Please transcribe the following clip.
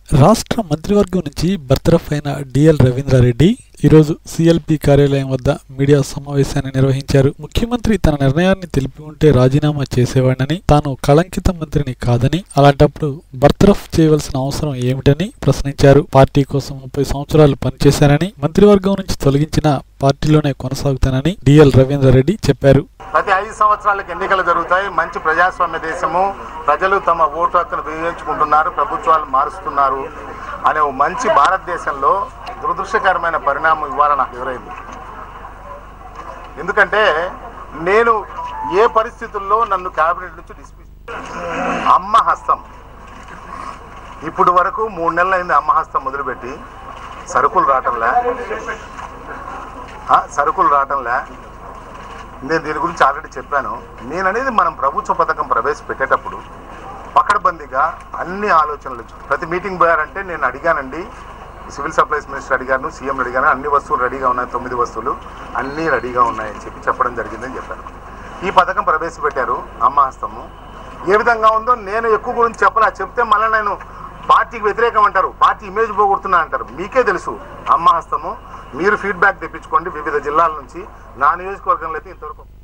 రాష్ట్ర మంత్రివర్గం నుంచి బర్తరఫ్ అయిన డిఎల్ రవీంద్రారెడ్డి ఈరోజు సిఎల్పి కార్యాలయం వద్ద మీడియా సమావేశాన్ని నిర్వహించారు. ముఖ్యమంత్రి తన నిర్ణయాన్ని తెలిపి ఉంటే రాజీనామా చేసేవాడని, తాను కళంకిత మంత్రిని కాదని, అలాంటప్పుడు బర్తరఫ్ చేయవలసిన అవసరం ఏమిటని ప్రశ్నించారు. పార్టీ కోసం 30 సంవత్సరాలు పనిచేశారని, మంత్రివర్గం నుంచి తొలగించిన పార్టీలోనే కొనసాగుతానని డిఎల్ రవీంద్రారెడ్డి చెప్పారు. ప్రతి 5 సంవత్సరాలకు ఎన్నికలు జరుగుతాయి. మంచి ప్రజాస్వామ్య దేశము, ప్రజలు తమ ఓటు హక్కును వినియోగించుకుంటున్నారు, ప్రభుత్వాలు మారుస్తున్నారు అనే మంచి భారతదేశంలో దురదృష్టకరమైన పరిణామం ఇవాళ నాకు ఎదురైంది. ఎందుకంటే నేను ఏ పరిస్థితుల్లో నన్ను క్యాబినెట్ నుంచి డిస్మిస్, అమ్మ హస్తం ఇప్పుడు వరకు 3 నెలలు అయింది. అమ్మ హస్తం మొదలుపెట్టి సరుకులు రావటంలే. నేను దీని గురించి ఆల్రెడీ చెప్పాను. నేననేది మనం ప్రభుత్వ పథకం ప్రవేశపెట్టేటప్పుడు పకడ్బందీగా అన్ని ఆలోచనలు ప్రతి మీటింగ్ పోయారంటే నేను అడిగానండి, సివిల్ సప్లైస్ మినిస్టర్ అడిగాను, సీఎం అడిగాను, అన్ని వస్తువులు రెడీగా ఉన్నాయి, 9 వస్తువులు అన్నీ రెడీగా ఉన్నాయని చెప్పడం జరిగిందని చెప్పాను. ఈ పథకం ప్రవేశపెట్టారు అమ్మ హస్తము. ఏ విధంగా ఉందో నేను ఎక్కువ గురించి చెప్తే మళ్ళీ నేను పార్టీకి వ్యతిరేకం అంటారు, పార్టీ ఇమేజ్ పోగొడుతున్నా అంటారు. మీకే తెలుసు అమ్మ హస్తము. మీరు ఫీడ్బ్యాక్ తెప్పించుకోండి వివిధ జిల్లాల నుంచి. నా నియోజకవర్గంలో అయితే ఇంతవరకు